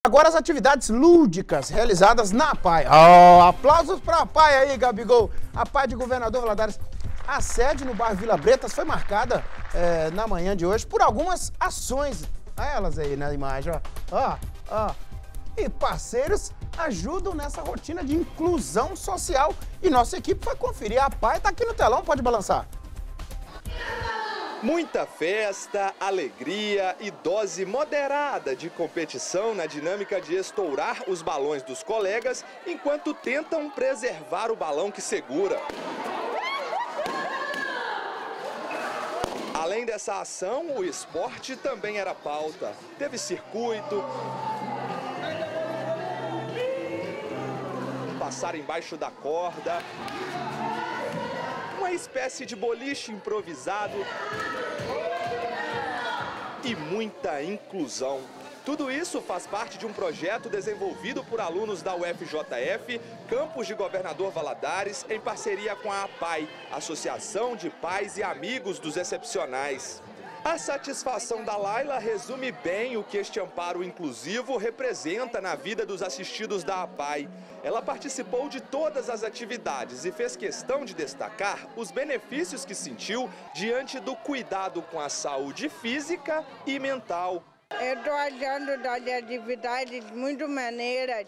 Agora as atividades lúdicas realizadas na APAI. Oh, aplausos para a APAI aí, Gabigol. A APAI de Governador Valadares. A sede no bairro Vila Bretas foi marcada na manhã de hoje por algumas ações. Olha elas aí na imagem, ó. E parceiros ajudam nessa rotina de inclusão social. E nossa equipe vai conferir. A APAI está aqui no telão, pode balançar. Muita festa, alegria e dose moderada de competição na dinâmica de estourar os balões dos colegas enquanto tentam preservar o balão que segura. Além dessa ação, o esporte também era pauta. Teve circuito, passar embaixo da corda, uma espécie de boliche improvisado e muita inclusão. Tudo isso faz parte de um projeto desenvolvido por alunos da UFJF, campus de Governador Valadares, em parceria com a APAI, Associação de Pais e Amigos dos Excepcionais. A satisfação da Laila resume bem o que este amparo inclusivo representa na vida dos assistidos da APAI. Ela participou de todas as atividades e fez questão de destacar os benefícios que sentiu diante do cuidado com a saúde física e mental. Eu estou achando das atividades muito maneiras.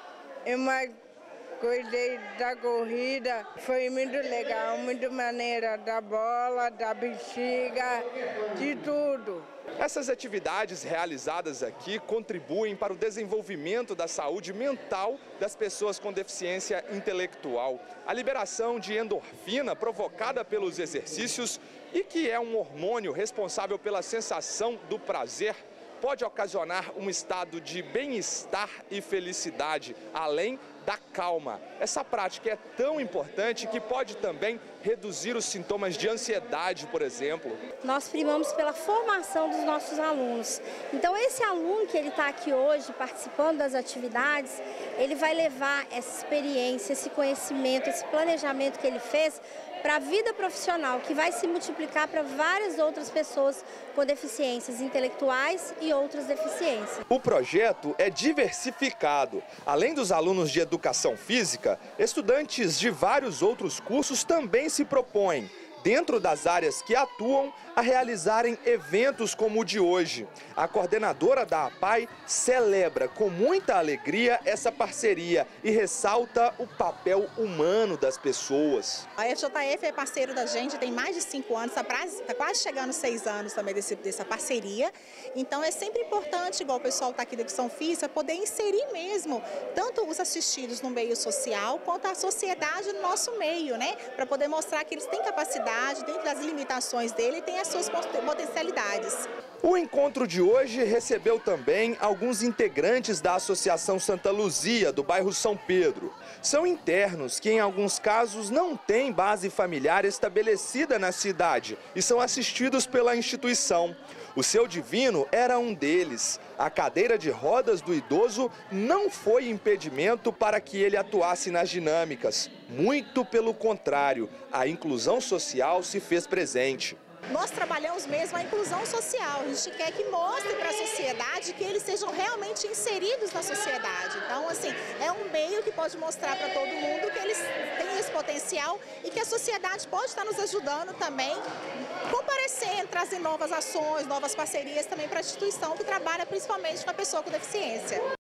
Cuidei da corrida, foi muito legal, muito maneira, da bola, da bexiga, de tudo. Essas atividades realizadas aqui contribuem para o desenvolvimento da saúde mental das pessoas com deficiência intelectual. A liberação de endorfina provocada pelos exercícios e que é um hormônio responsável pela sensação do prazer pode ocasionar um estado de bem-estar e felicidade, além da calma. Essa prática é tão importante que pode também reduzir os sintomas de ansiedade, por exemplo. Nós primamos pela formação dos nossos alunos. Então, esse aluno que ele está aqui hoje, participando das atividades, ele vai levar essa experiência, esse conhecimento, esse planejamento que ele fez para a vida profissional, que vai se multiplicar para várias outras pessoas com deficiências intelectuais e outras deficiências. O projeto é diversificado. Além dos alunos de educação física, estudantes de vários outros cursos também se propõem, dentro das áreas que atuam, a realizarem eventos como o de hoje. A coordenadora da APAI celebra com muita alegria essa parceria e ressalta o papel humano das pessoas. A FJF é parceiro da gente, tem mais de 5 anos, está quase chegando 6 anos também dessa parceria. Então é sempre importante, igual o pessoal está aqui da Educação Física, poder inserir mesmo tanto os assistidos no meio social, quanto a sociedade no nosso meio, né? Para poder mostrar que eles têm capacidade, dentro das limitações dele, tem as suas potencialidades. O encontro de hoje recebeu também alguns integrantes da Associação Santa Luzia, do bairro São Pedro. São internos que, em alguns casos, não têm base familiar estabelecida na cidade e são assistidos pela instituição. O seu divino era um deles. A cadeira de rodas do idoso não foi impedimento para que ele atuasse nas dinâmicas. Muito pelo contrário, a inclusão social se fez presente. Nós trabalhamos mesmo a inclusão social, a gente quer que mostre para a sociedade que eles sejam realmente inseridos na sociedade. Então, assim, é um meio que pode mostrar para todo mundo que eles têm esse potencial e que a sociedade pode estar nos ajudando também, comparecendo, trazendo novas ações, novas parcerias também para a instituição que trabalha principalmente com a pessoa com deficiência.